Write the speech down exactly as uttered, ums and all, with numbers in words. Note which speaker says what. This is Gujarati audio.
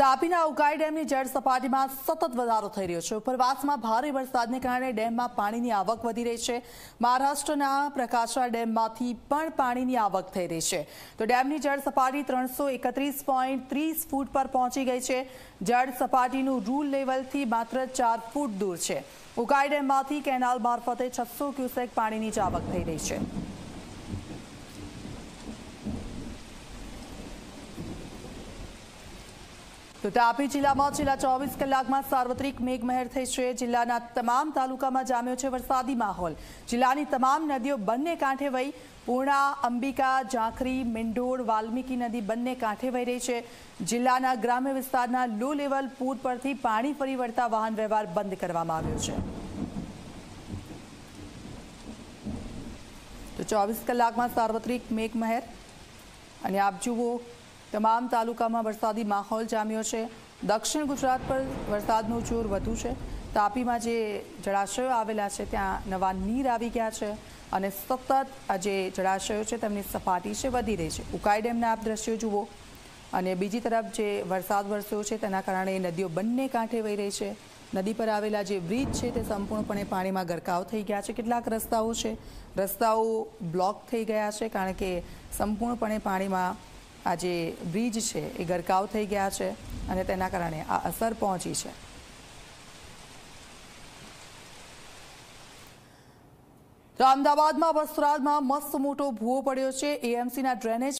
Speaker 1: તાપીના ઉકાઈ ડેમની જળ સપાટીમાં સતત વધારો થઈ રહ્યો છે। ઉપરવાસમાં ભારે વરસાદને કારણે ડેમમાં પાણીની આવક વધી રહી છે। મહારાષ્ટ્રના પ્રકાશા ડેમમાંથી પણ પાણીની આવક થઈ રહી છે, તો ડેમની જળ સપાટી ત્રણસો એકત્રીસ પોઈન્ટ ત્રીસ ફૂટ પર પહોંચી ગઈ છે। જળ સપાટીનું રૂલ લેવલથી માત્ર ચાર ફૂટ દૂર છે। ઉકાઈ ડેમમાંથી કેનાલ મારફતે છસો ક્યુસેક પાણીની આવક થઈ રહી છે। તો તાપી જિલ્લામાં છેલ્લા ચોવીસ કલાકમાં સાર્વત્રિક મેઘમહેર થઈ છે। જિલ્લાના તમામ તાલુકામાં જામ્યો છે વરસાદી માહોલ। જિલ્લાની તમામ નદીઓ બંને કાંઠે વહી પૂર્ણા, અંબિકા, ઝાંખરી, મીંઢોળ, વાલ્મીકી નદી બંને કાંઠે વહી રહી છે। જિલ્લાના ગ્રામ્ય વિસ્તારના લો લેવલ પુલ પરથી પાણી ફરી વળતા વાહન વ્યવહાર બંધ કરવામાં આવ્યો છે। તો ચોવીસ કલાકમાં સાર્વત્રિક મેઘમહેર અને આપ જુઓ તમામ તાલુકામાં વરસાદી માહોલ જામ્યો છે। દક્ષિણ ગુજરાત પર વરસાદનું જોર વધુ છે। તાપીમાં જે જળાશયો આવેલા છે ત્યાં નવા નીર આવી ગયા છે અને સતત આ જે જળાશયો છે તેમની સપાટી છે વધી રહી છે। ઉકાઈ ડેમના આપ દ્રશ્યો જુઓ અને બીજી તરફ જે વરસાદ વરસ્યો છે તેના કારણે નદીઓ બંને કાંઠે વહી રહી છે। નદી પર આવેલા જે બ્રિજ છે તે સંપૂર્ણપણે પાણીમાં ગરકાવ થઈ ગયા છે। કેટલાક રસ્તાઓ છે રસ્તાઓ બ્લોક થઈ ગયા છે કારણ કે સંપૂર્ણપણે પાણીમાં આ જે બ્રિજ છે એ ગરકાવ થઈ ગયા છે અને તેના કારણે આ અસર પહોંચી છે। તો અમદાવાદમાં વસ્ત્રાદમાં મસ્ત મોટો ભૂવો પડ્યો છે। એએમસીના ડ્રેનેજ